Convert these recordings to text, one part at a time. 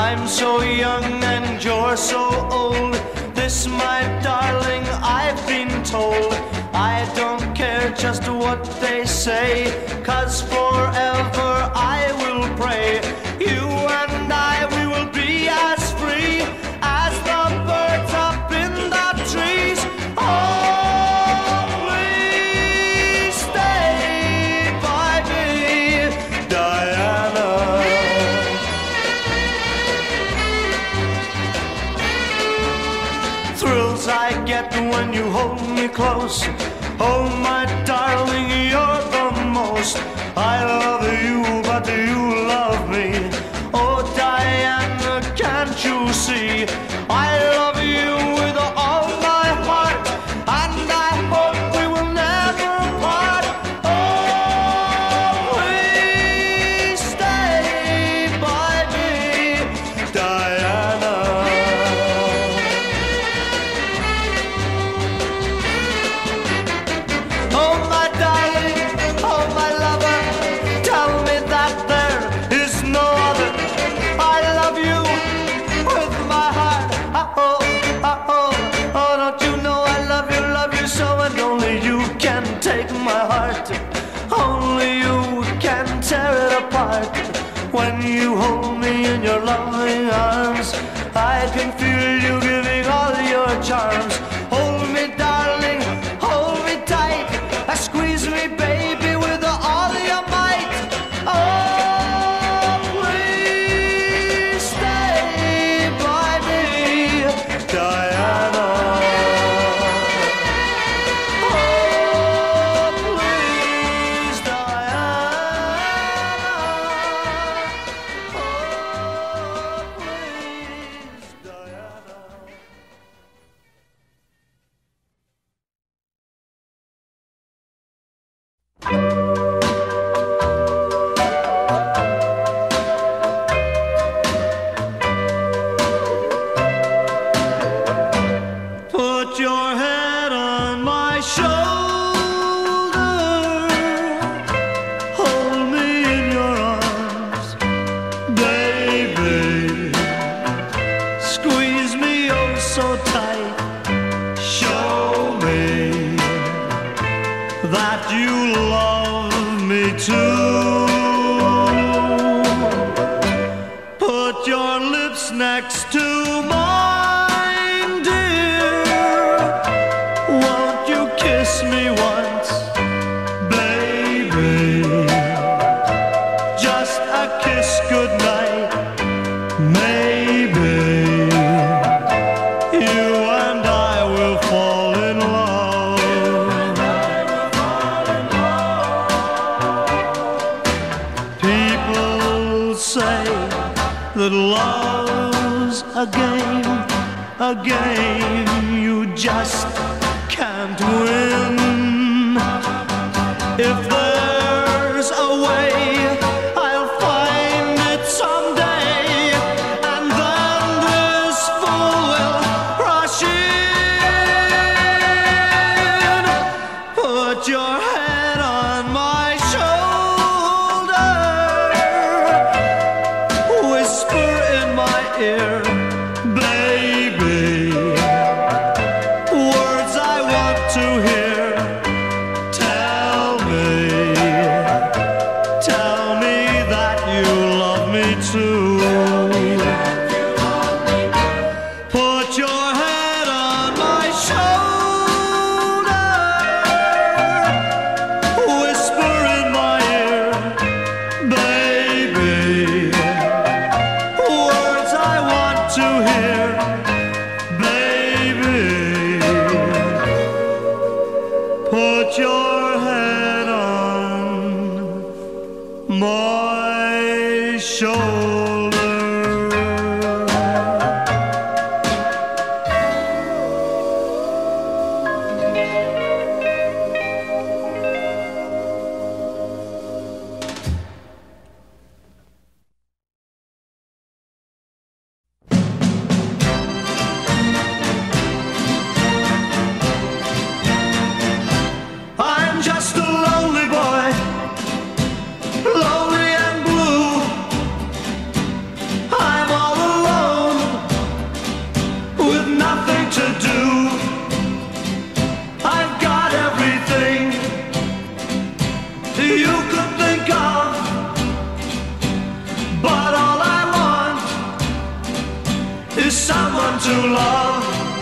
I'm so young and you're so old. This, my darling, I've been told. I don't care just what they say, 'cause forever I will pray. You and I, we will be as free as the birds up in the trees. Oh, please stay by me, Diana. Thrills I get when you hold me close. Oh, my darling, you're the most. I love you, but do you love me? Oh, Diana, can't you see? I love you with all my heart, and I hope we will never part. Oh, please stay by me, Diana. Oh, my darling, oh, my lover, tell me that there is no other. I love you with my heart. Oh, oh, oh, oh, don't you know I love you so, and only you can take my heart. Only you can tear it apart. When you hold me in your loving arms, I can feel you giving all your charms. Hold me, darling, hold me tight. Squeeze me, baby, with all your might. Oh, please stay by me, Diana. Oh, please, Diana. Oh, please, Diana. Put your head on my shoulder, hold me in your arms, baby. Squeeze me oh so tight. Show me that you love me too. Put your lips next to mine, dear. Won't you kiss me once, baby? Just a kiss goodnight, maybe. You and I will fall in love. People say that love's a game you just can't win. If there's a way, I'll find it someday, and then this fool will rush in. Put your head on my shoulder, whisper in my ear, baby, words I want to hear. Tell me that you love me too. Put your head on my shoulder, whisper in my ear, baby, words I want to hear, baby. Put your head on my shoulder. is someone to love.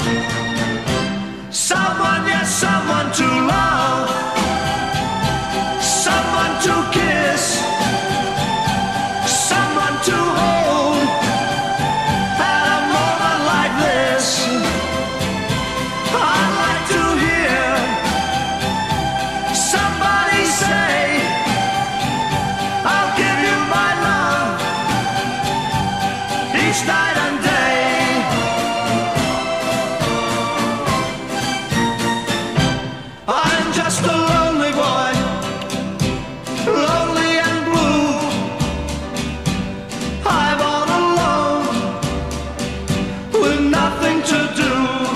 Someone, yes, someone to love. Someone to kiss. Someone to hold. At a moment like this, I'd like to hear somebody say, I'll give you my love each night and day. I'm just a lonely boy, lonely and blue. I'm all alone with nothing to do.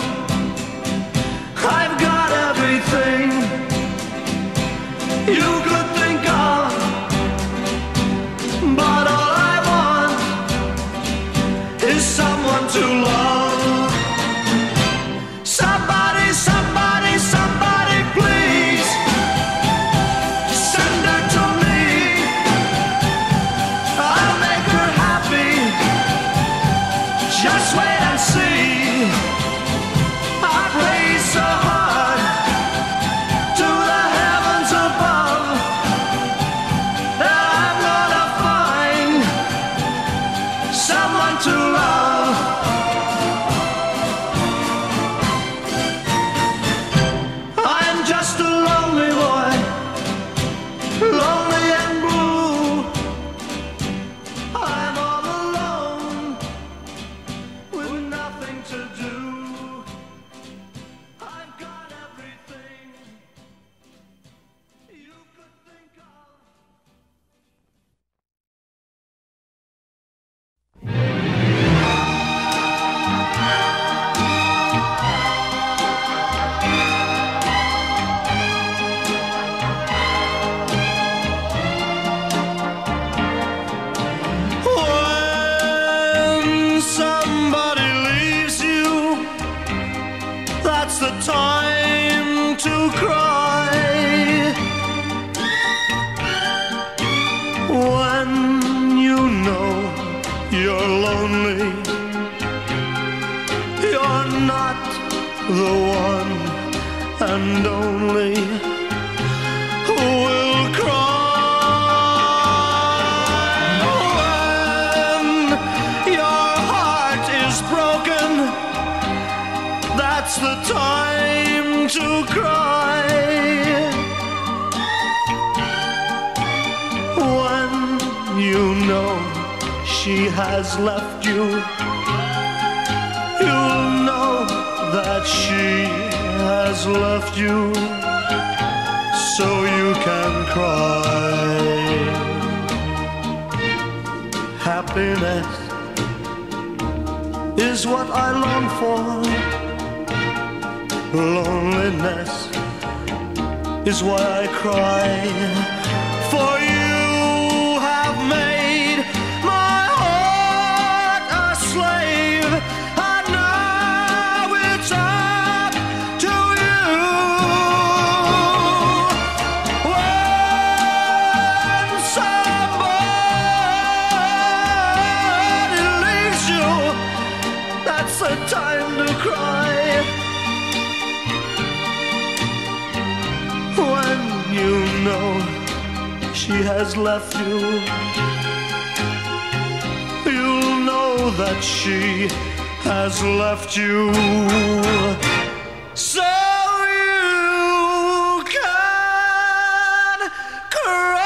I've got everything you could think of, but all I want is someone to love. Somebody, somebody, somebody, please send her to me. I'll make her happy. Just wait and see. I pray so hard to the heavens above that I'm gonna find someone to love. I'm just a lonely boy, lonely and blue. I'm all alone with nothing to do. I've got everything you could think of. When somebody leaves you, that's the time to cry. When you know you're lonely, you're not the one and only who will cry. When your heart is broken, that's the time to cry. When you know she has left you, you'll know that she has left you, so you can cry. Happiness is what I long for. Loneliness is why I cry. For you have made my heart a slave, and now it's up to you. When somebody leaves you, that's the time to cry. When you know she has left you, you'll know that she has left you, so you can cry.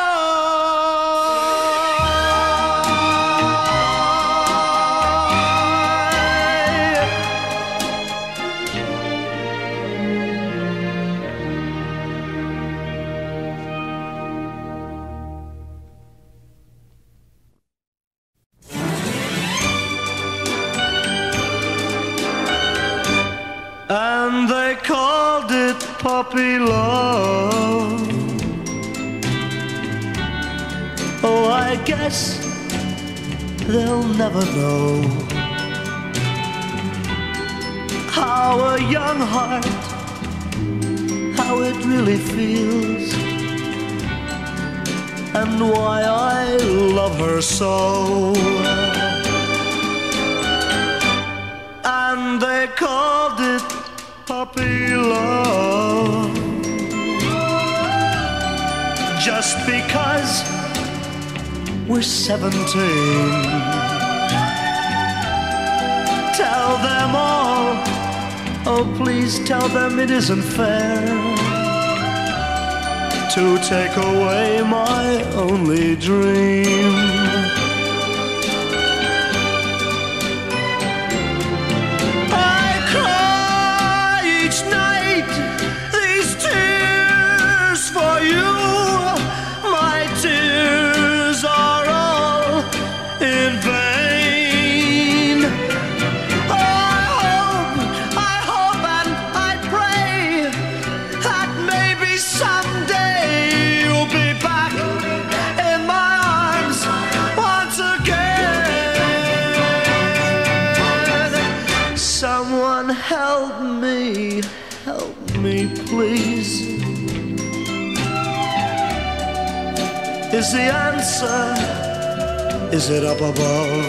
And they called it puppy love. Oh, I guess they'll never know how a young heart, how it really feels, and why I love her so. puppy love. Just because we're 17. Tell them all, oh please tell them it isn't fair to take away my only dream. I cry each night these tears for you. My tears are all in vain. I hope and I pray that maybe someday you'll be back in my arms once again. Someone help me please. Is the answer, is it up above?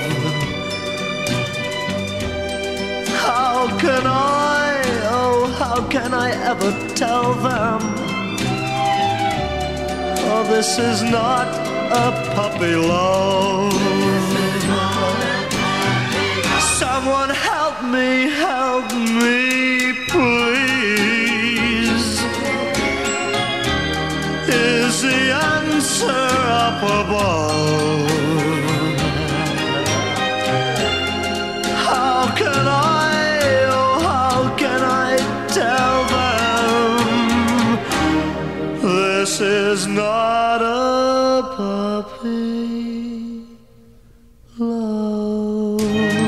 How can how can I ever tell them? Oh, this is not a puppy love. Someone help me, please. Is the answer up above? How can I tell them this is not a puppy love?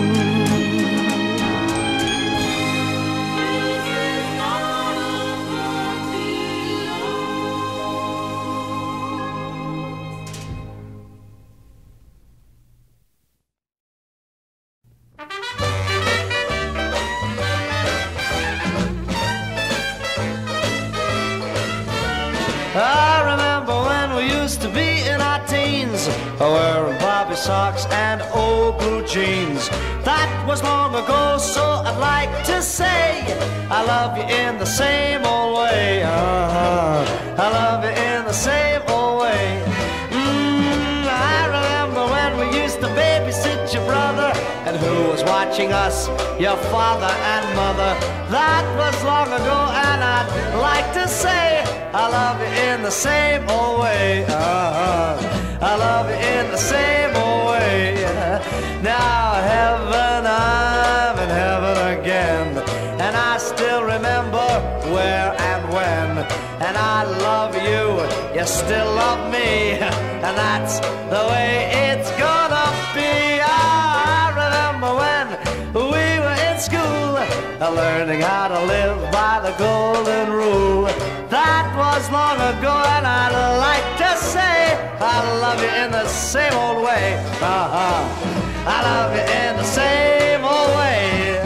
I remember when we used to be in our teens, wearing Bobby socks and old blue jeans. That was long ago, so I'd like to say I love you in the same old way. I love you in the same old way. I remember when we used to babysit your brother, and who was watching us, your father and mother. That was long ago, and I'd like to say I love you in the same old way. I love you in the same old way. Now heaven, I'm in heaven again, and I still remember where and when. And I love you, you still love me, and that's the way it's gonna be. I remember when we were in school, learning how to live by the golden rule. That was long ago, and I'd like to say I love you in the same old way. I love you in the same old way.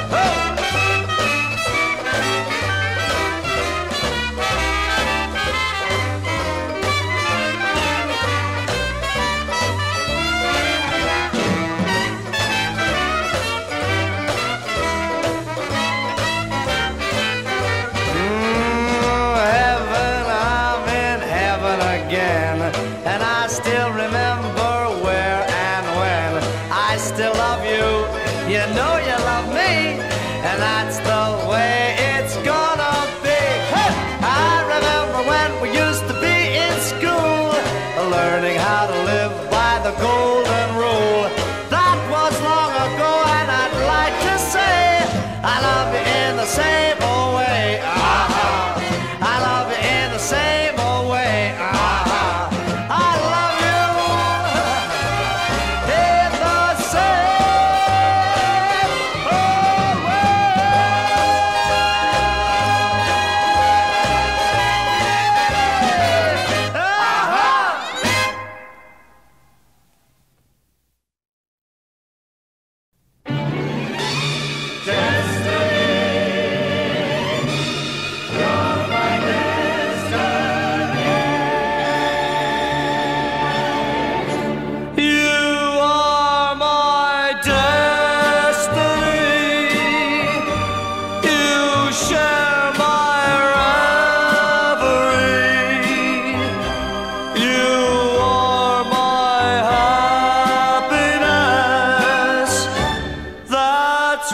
And I still remember where and when. I still love you, you know you love me, and that's the way it's gonna be. Hey! I remember when we used to be in school, learning how to live by the golden rule. That was long ago, and I'd like to say I love you in the same old way. I love you in the same old way.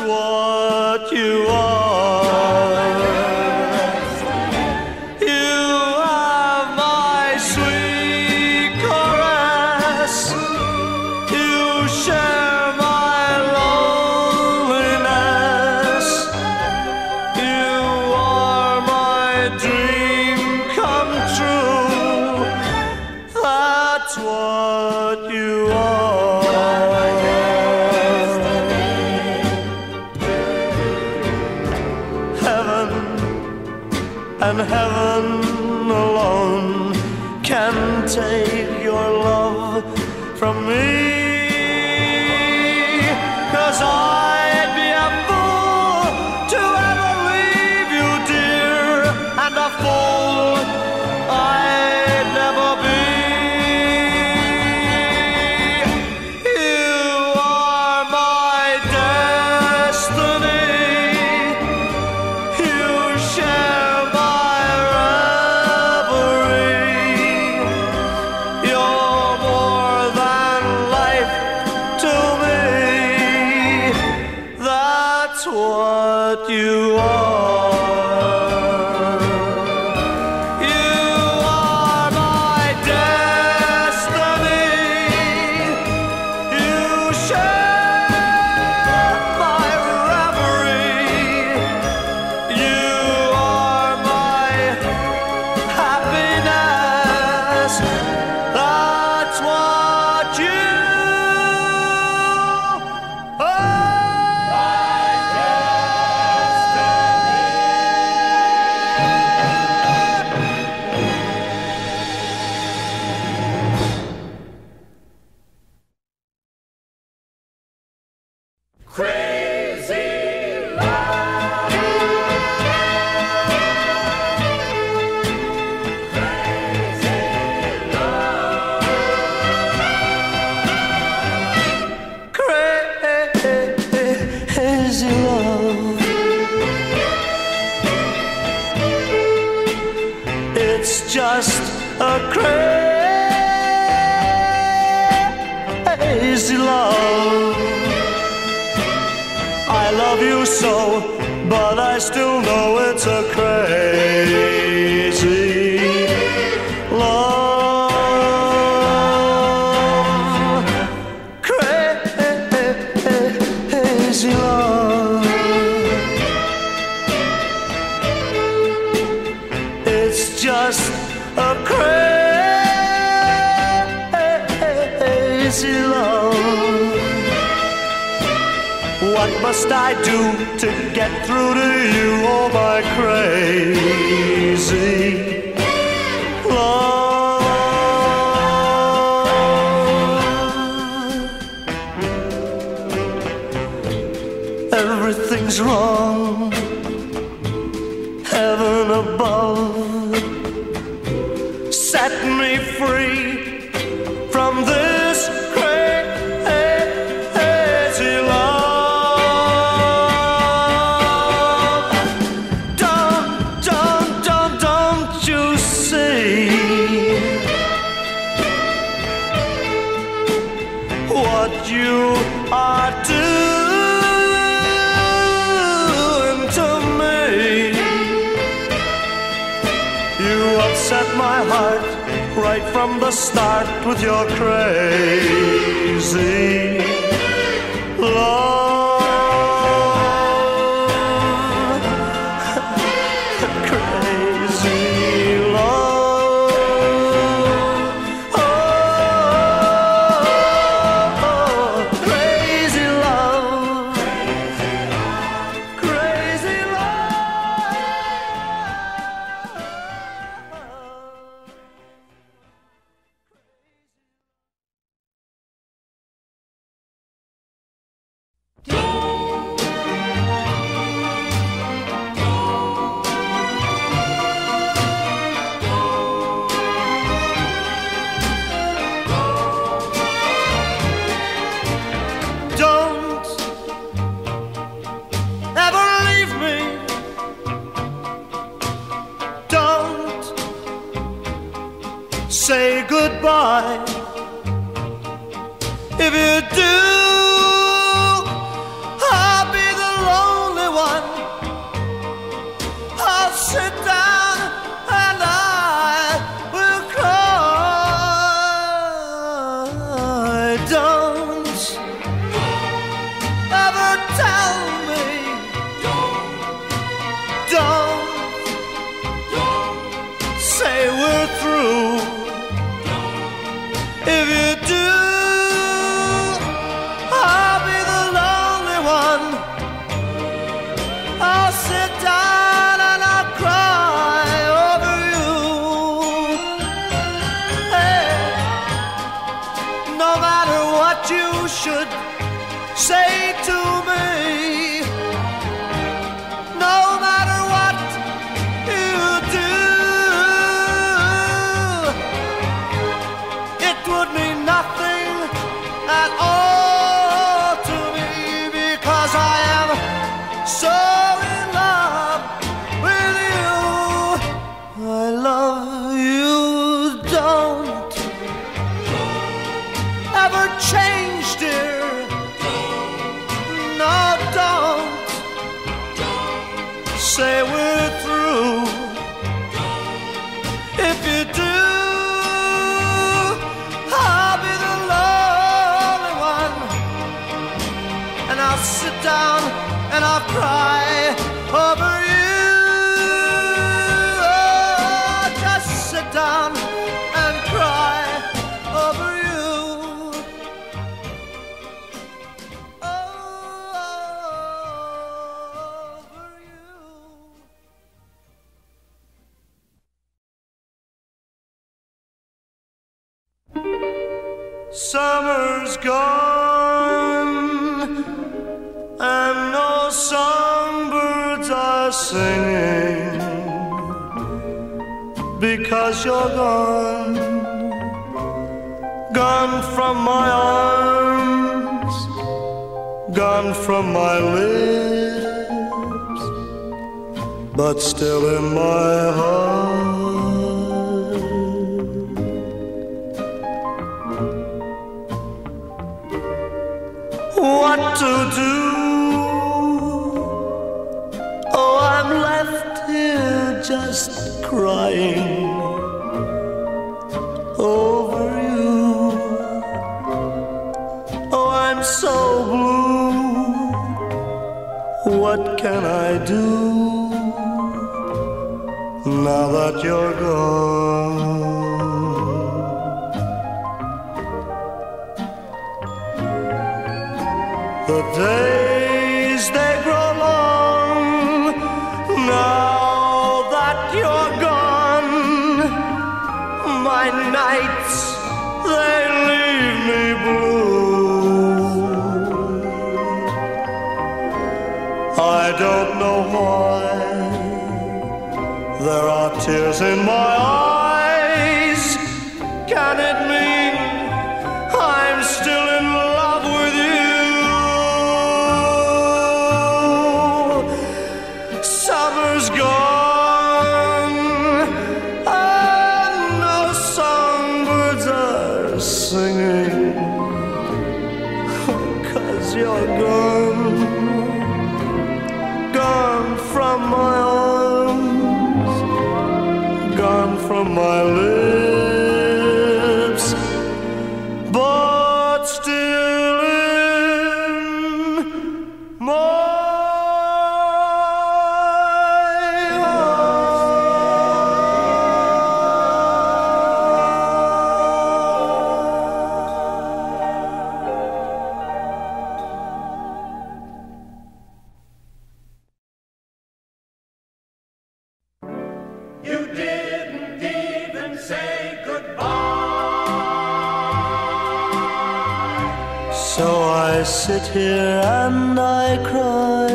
what you are. You are my sweet caress. You share my loneliness. You are my dream come true. That's what you are. And heaven alone can take your love from me. 'Cause I'd be a fool to ever leave you, dear, and a fool I'd never be. You are my destiny. You share my reverie. You're more than life to me. That's what you are. You are my destiny. You share my reverie. You are my happiness. That's what you are. Crazy love. It's just a crazy love. I love you so, but I still know it's a crazy love. Crazy love. It's just a crazy love. What must I do to get through to you, oh my crazy love? Everything's wrong. Heaven above, set me free from this crazy love. Don't you see what you are doing to me? You upset my heart right from the start with your crazy love. Crazy love. Oh, crazy love. Crazy love. say goodbye. If you do, I'll be the say we're through. If you do, I'll be the lonely one, and I'll sit down and I'll cry over you. Oh, just sit down and cry over you. Over you. Summer's gone and no songbirds are singing because you're gone, gone from my arms, gone from my lips, but still in my heart. What to do? Oh, I'm left here just crying over you. Oh, I'm so blue. What can I do now that you're gone? The days, they grow long now that you're gone. My nights, they leave me blue. I don't know why there are tears in my eyes. Can it mean I'm still in love with you? Summer's gone and no songbirds are singing 'cause you're gone, gone from my arms, gone from my lips, but still in my I sit here and I cry.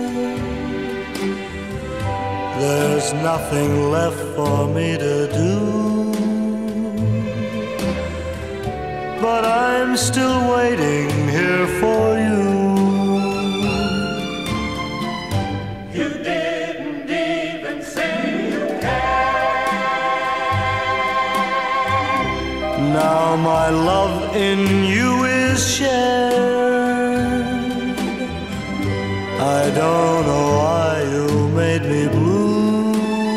There's nothing left for me to do, but I'm still waiting here for you. You didn't even say you cared. Now my love in you is shared. I don't know why you made me blue,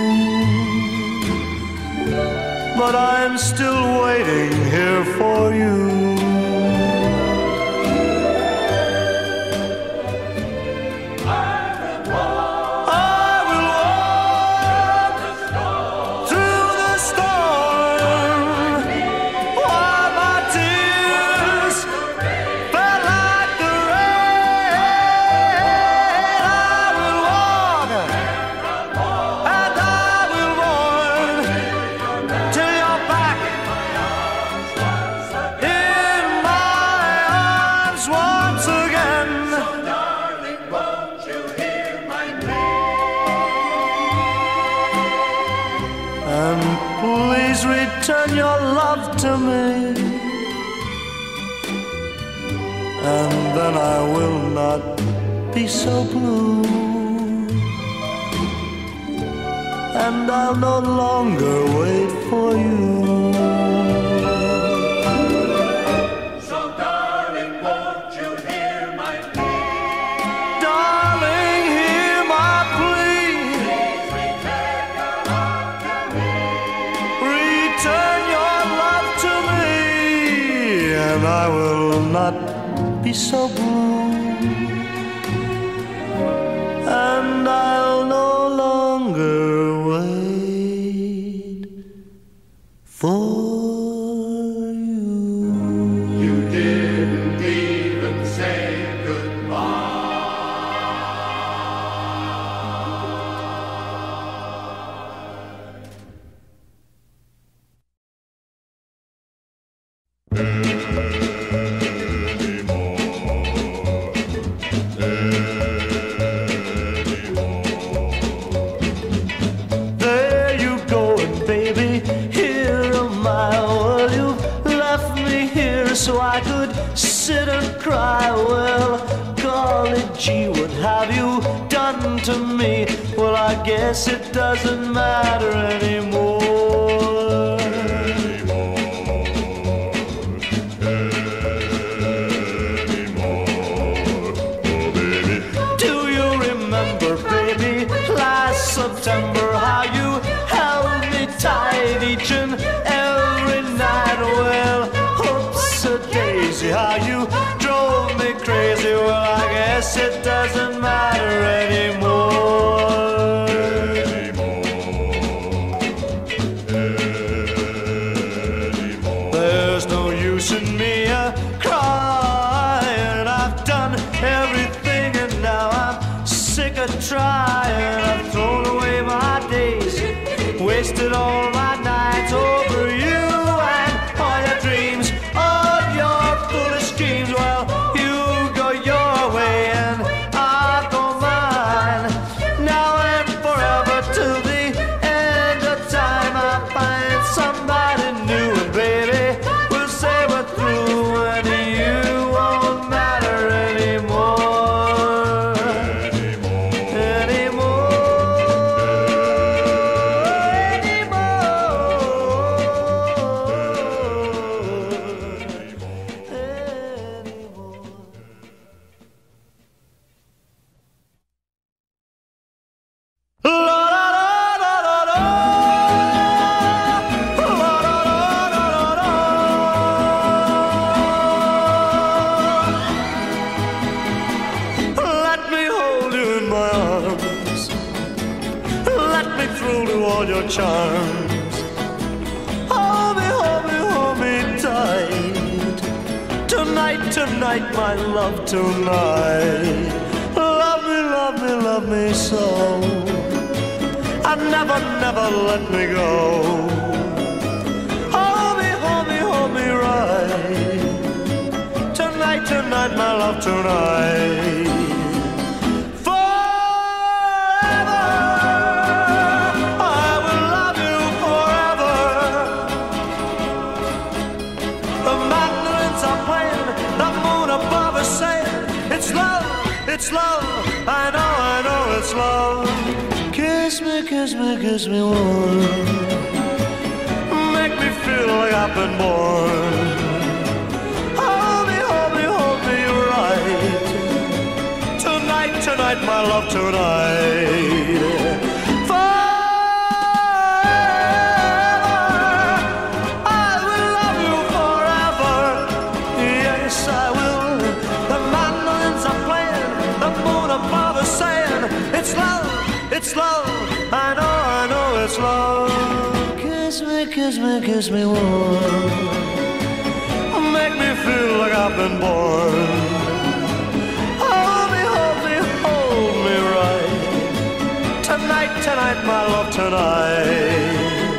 but I'm still waiting here for you. Return your love to me, and then I will not be so blue, and I'll no longer wait for you. So darling, won't you hear my plea? Darling, hear my plea. be so blue, and I'll no longer wait for you. You didn't even say goodbye. There you going, baby, here am I. Well, you left me here so I could sit and cry. Well, golly gee, what have you done to me? Well, I guess it doesn't matter anymore. Do you remember, baby, last September, how you held me tight each and every night? Well, oops-a-daisy, how you drove me crazy. Well, I guess it doesn't matter anymore. There's no use in me crying. I've done everything and now I'm sick of trying. I've thrown away my days, wasted all my nights over you and all your dreams, all your foolish dreams. Well, you go your way and I'll go mine, now and forever till the end of time. I'll find somebody new and baby, we'll say we're through and you won't matter anymore. Let me hold you in my arms, let me thrill to all your charms. Hold me, hold me, hold me tight. Tonight, tonight, my love, tonight. Love me, love me, love me so. And never, never let me go. Hold me, hold me, hold me right. Tonight, tonight, my love, tonight. Forever, I will love you forever. The mandolins are playing, the moon above is saying, it's love, it's love. I know it's love. Kiss me, kiss me, kiss me warm. Make me feel like I've been born. Hold me, hold me, hold me right. Tonight, tonight, my love, tonight. Forever, I will love you forever. Yes, I will. The mandolins are playing, the moon above is saying, it's love, it's love. I know it's love. Kiss me, kiss me, kiss me warm. Make me feel like I've been born. Hold me, hold me, hold me right. Tonight, tonight, my love, tonight.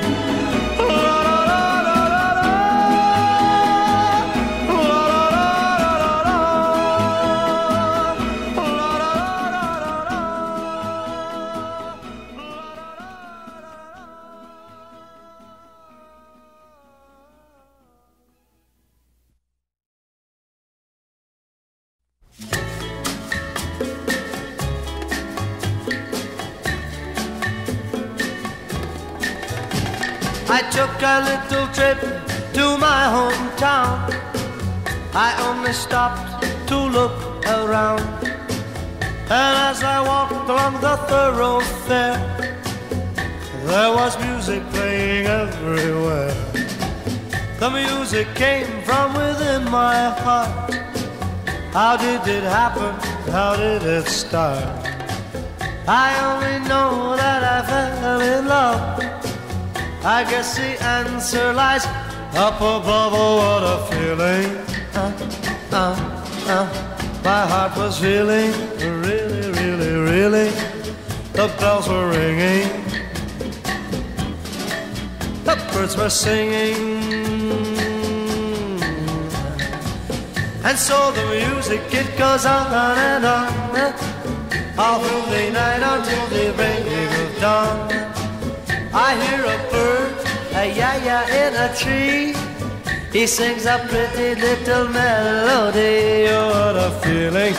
I took a little trip to my hometown. I only stopped to look around. And as I walked along the thoroughfare, there was music playing everywhere. The music came from within my heart. How did it happen? How did it start? I only know that I fell in love. I guess the answer lies up above. Oh, what a feeling. My heart was feeling really, really, really. The bells were ringing, the birds were singing, and so the music, it goes on and on, all through the night until the break of dawn. I hear a bird, a ya-ya in a tree. He sings a pretty little melody. Oh, what a feeling.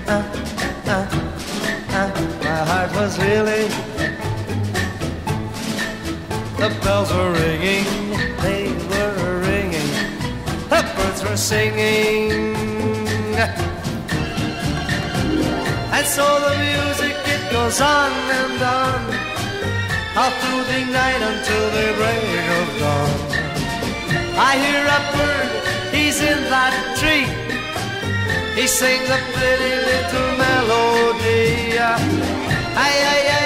My heart was feeling. The bells were ringing, they were ringing, the birds were singing, and so the music, it goes on and on, all through the night until the break of dawn. I hear a bird, he's in that tree, he sings a pretty little melody. Ay, ay, ay.